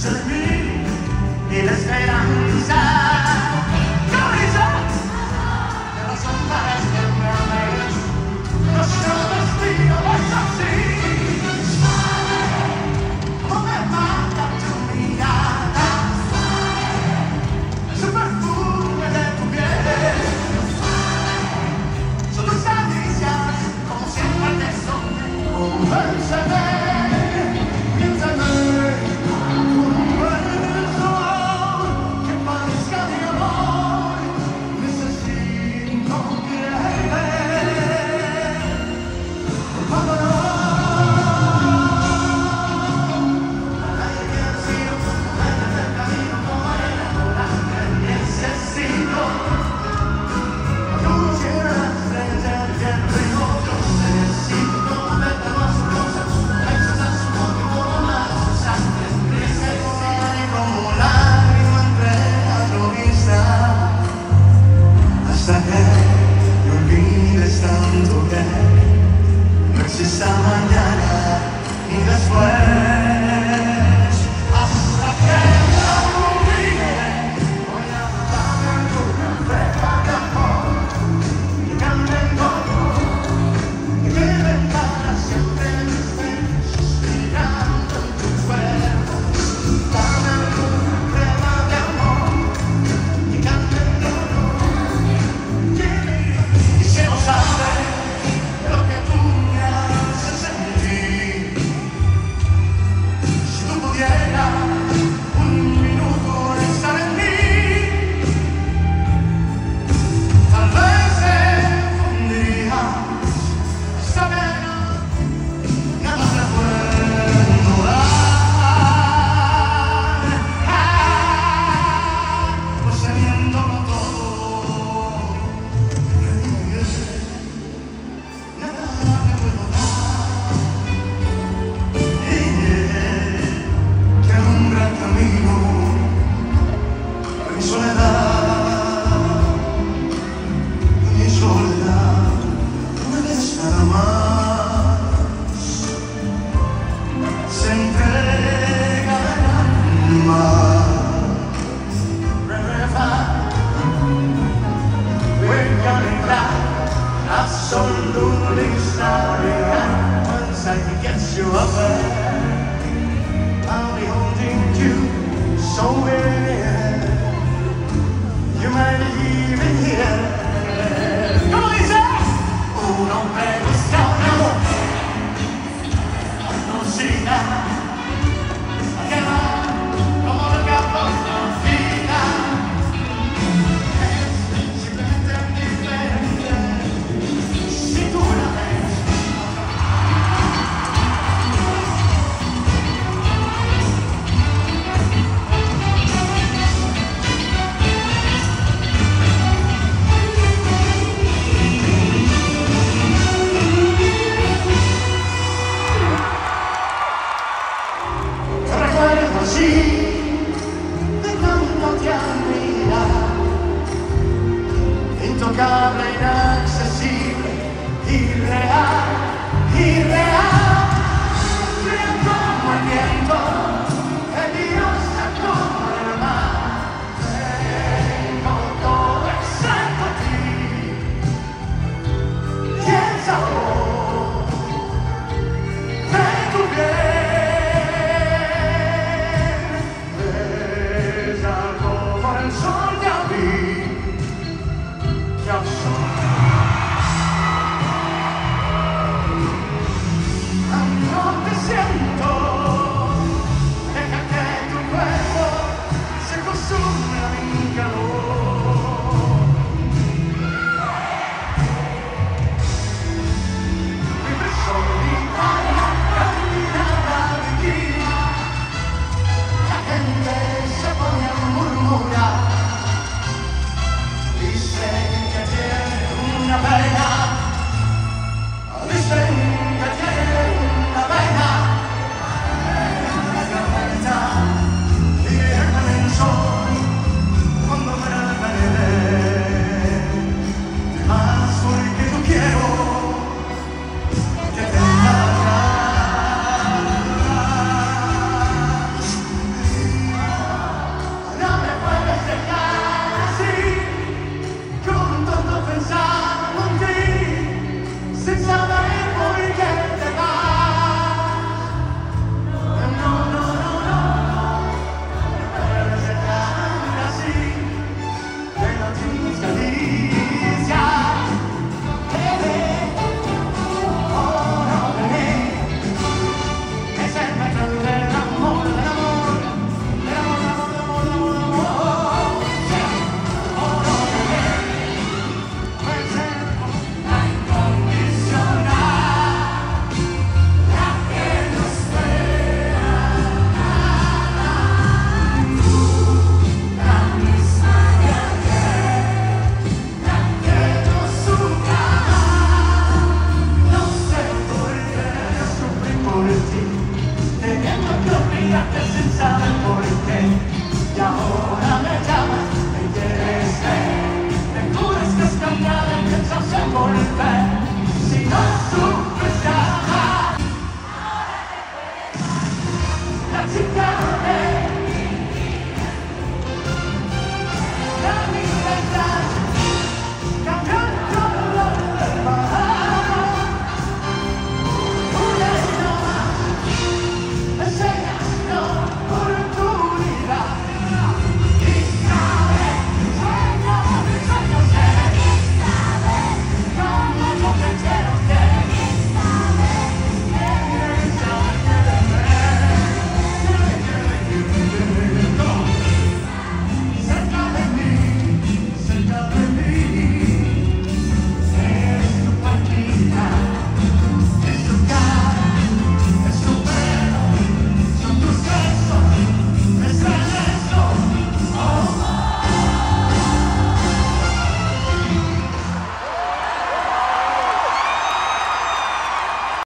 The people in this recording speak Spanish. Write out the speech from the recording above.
de mí y la esperanza. ¡Cabeza! De razón para siempre améis. Nuestro destino es así. Como me mata tu mirada, su perfume de tu piel, son tus caricias, como siempre te son. Convénceme, piénsame. Hasta que me olvides tanto que no exista mañana ni después. Hasta que me olvide, voy a matarme en tu carrera de amor. Que cambien todo, que queden para siempre mis besos suspirando en tu cuerpo. Dame alguna prueba de amor, que cambien todo. Lo que tú me haces sentir, si tú pudieras un minuto estar en mí, tal vez te fundirías esta pena, nada más te puedo dar, pues teniéndolo todo. Absolutely sorry, and once I can get you up there, I'll be holding you so near. You might even hear. Come on, Lisa! Un hombre busca un amor, no siga, que va como los gatos no vida. Es simplemente diferente. Así, de cuando te admira, intocable, inaccesible, irreal, irreal, fría como el viento, peligrosa como el mar. Tengo todo excepto a ti y el sabor de tu piel. Sol de abril, que absorbe. olvidaste sin saber por qué. Y ahora